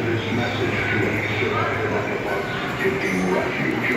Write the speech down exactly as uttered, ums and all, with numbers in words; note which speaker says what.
Speaker 1: this message to any survivor on the bus taking refuge